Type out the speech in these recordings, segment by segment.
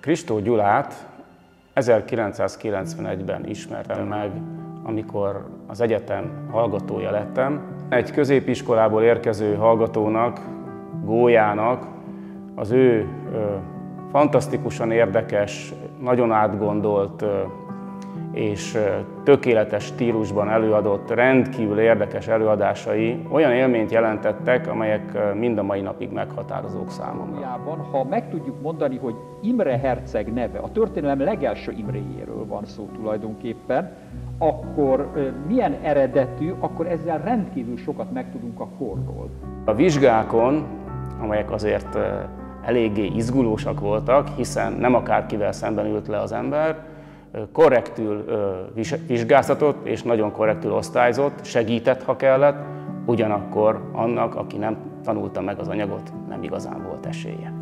Kristó Gyulát 1991-ben ismertem meg, amikor az egyetem hallgatója lettem. Egy középiskolából érkező hallgatónak, Gólyának az ő fantasztikusan érdekes, nagyon átgondolt és tökéletes stílusban előadott, rendkívül érdekes előadásai olyan élményt jelentettek, amelyek mind a mai napig meghatározók számomra. Ha meg tudjuk mondani, hogy Imre herceg neve, a történelem legelső Imréjéről van szó tulajdonképpen, akkor milyen eredetű, akkor ezzel rendkívül sokat megtudunk a korról. A vizsgákon, amelyek azért eléggé izgulósak voltak, hiszen nem akárkivel szemben ült le az ember, korrektül vizsgáztatott és nagyon korrektül osztályzott, segített, ha kellett, ugyanakkor annak, aki nem tanulta meg az anyagot, nem igazán volt esélye.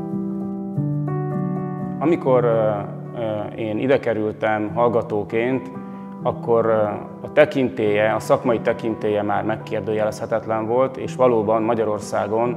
Amikor én ide kerültem hallgatóként, akkor a tekintélye, a szakmai tekintélye már megkérdőjelezhetetlen volt, és valóban Magyarországon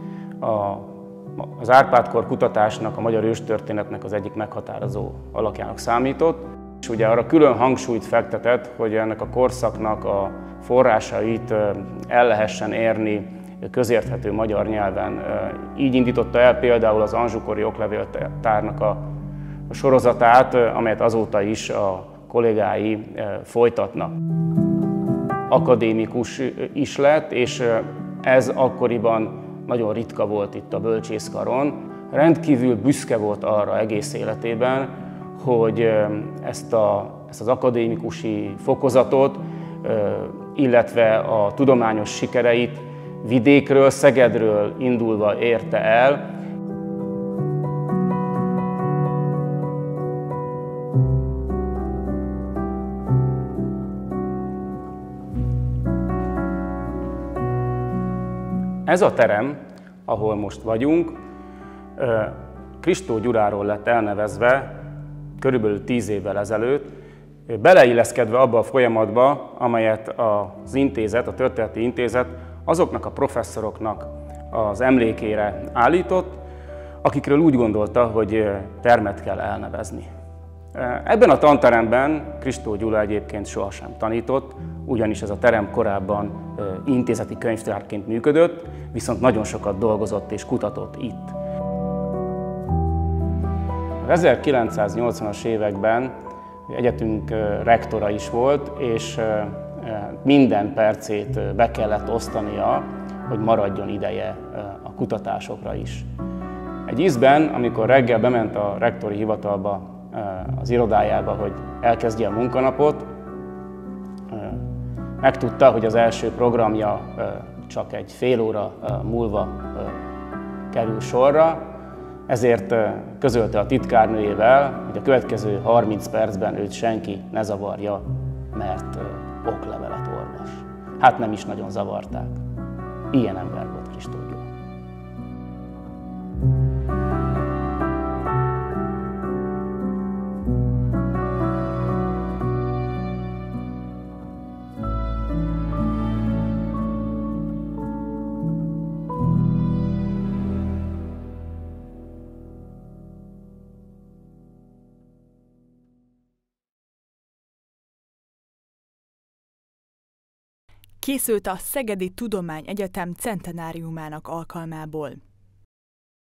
az Árpád-kor kutatásnak, a magyar őstörténetnek az egyik meghatározó alakjának számított. És ugye arra külön hangsúlyt fektetett, hogy ennek a korszaknak a forrásait el lehessen érni közérthető magyar nyelven. Így indította el például az Anjoukori oklevéltárnak a sorozatát, amelyet azóta is a kollégái folytatnak. Akadémikus is lett, és ez akkoriban nagyon ritka volt itt a bölcsészkaron. Rendkívül büszke volt arra egész életében, hogy ezt az akadémikusi fokozatot, illetve a tudományos sikereit vidékről, Szegedről indulva érte el. Ez a terem, ahol most vagyunk, Kristó Gyuláról lett elnevezve körülbelül 10 évvel ezelőtt, beleilleszkedve abba a folyamatba, amelyet az intézet, a Történeti Intézet azoknak a professzoroknak az emlékére állított, akikről úgy gondolta, hogy termet kell elnevezni. Ebben a tanteremben Kristó Gyula egyébként sohasem tanított, ugyanis ez a terem korábban intézeti könyvtárként működött, viszont nagyon sokat dolgozott és kutatott itt. Az 1980-as években egyetünk rektora is volt, és minden percét be kellett osztania, hogy maradjon ideje a kutatásokra is. Egy ízben, amikor reggel bement a rektori hivatalba, az irodájába, hogy elkezdje a munkanapot, megtudta, hogy az első programja csak egy fél óra múlva kerül sorra, ezért közölte a titkárnőjével, hogy a következő 30 percben őt senki ne zavarja, mert oklevelet olvas. Hát nem is nagyon zavarták. Ilyen ember volt Kristó Gyula. Készült a Szegedi Tudományegyetem centenáriumának alkalmából.